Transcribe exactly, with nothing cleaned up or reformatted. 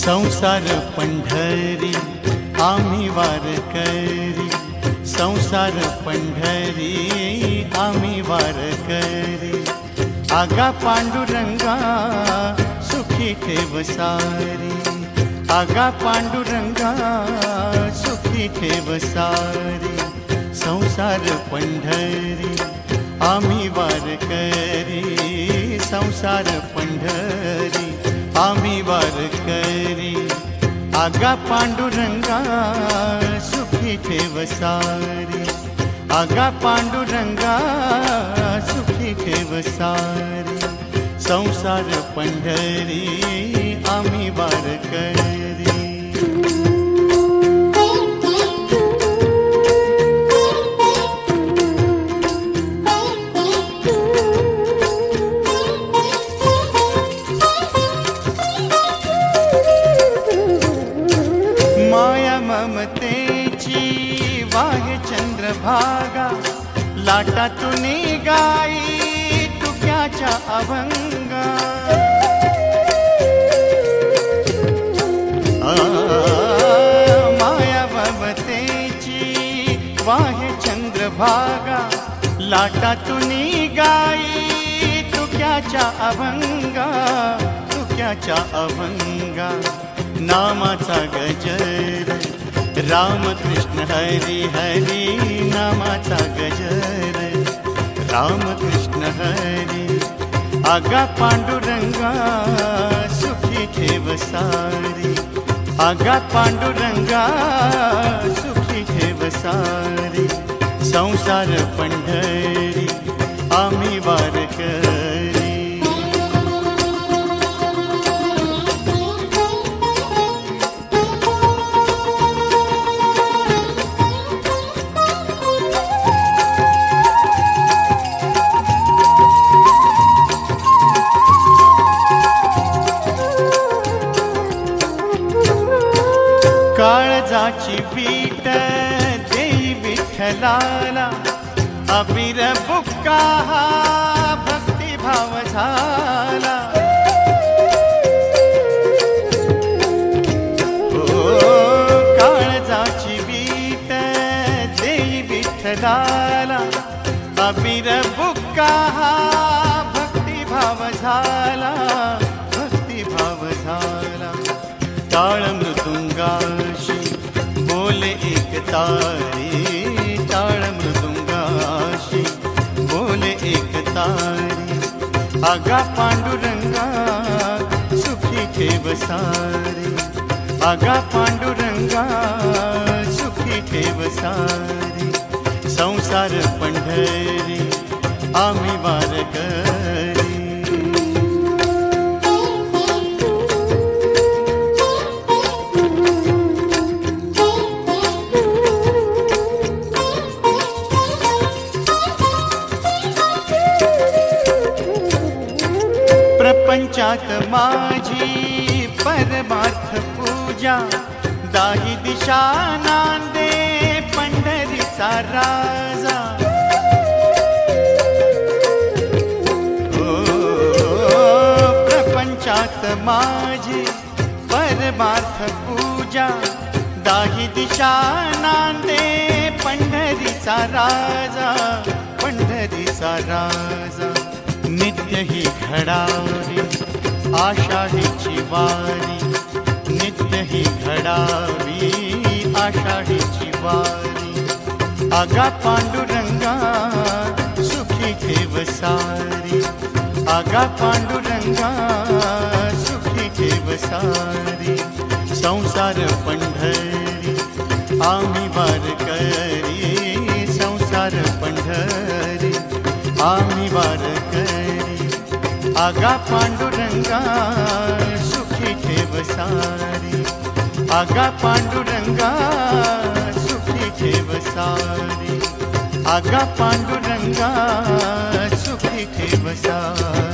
संसार पंढरी आम्ही वारकरी, संसार पंढरी आम्ही वारकरी। आगा पांडुरंगा सुखी ठेव सारी, आगा पांडुरंगा सुखी ठेव सारी। संसार पंढरी आम्ही वारकरी, संसार पंढरी आम्ही वारकरी। आगा पांडुरंगा सुखी ठेव सारी, आगा पांडुरंगा सुखी ठेव सारी। संसार पंढरी आम्ही वारकरी। माया ममतेची वाहे चंद्रभागा, लाटातून गाई तुक्याच्या अभंगा। माया ममतेची वाहे चंद्रभागा, लाटातून गाई तुक्याच्या अभंगा, तुक्याच्या अभंगा। नामाचा गजर राम कृष्ण हरी हरी, नामाचा गजर राम कृष्ण हरी। आगा पांडुरंगा सुखी ठेव सारी, आगा पांडुरंगा सुखी ठेव सारी। संसार पंढरी आम्ही वारकरी। काळजाची पीठ देई विठ्ठलाला, अबीर बुक्का हा भक्तिभाव झाला। ओ काळजाची पीठ देई विठ्ठलाला, अबीर बुक्का हा भक्तिभाव झाला, भक्तिभाव झाला। टाळ मृदुंगाशी बोले एक तारी, टाळ मृदुंगाशी बोले एक तारी। आगा पांडुरंगा सुखी ठेव सारी, आगा पांडुरंगा सुखी ठेव सारी। संसार पंढरी आम्ही वारकरी। प्रपंचात माझी परमार्थ पूजा, दाही दिशा नांदे पंढरीचा राजा। ओ प्रपंचात माझी परमार्थ पूजा, दाही दिशा नांदे पंढरीचा राजा, पंढरीचा राजा। नित्य ही घडावी आषाढीची वारी, नित्य ही घडावी आषाढीची वारी। आगा पांडुरंगा सुखी ठेव सारी, आगा पांडुरंगा सुखी ठेव सारी। संसार पंढरी आम्ही वारकरी, संसार पंढरी आम्ही वारकरी। आगा पांडुरंगा सुखी ठेव सारी, आगा पांडुरंगा सुखी ठेव सारी। आगा पांडुरंगा सुखी ठेव सारी।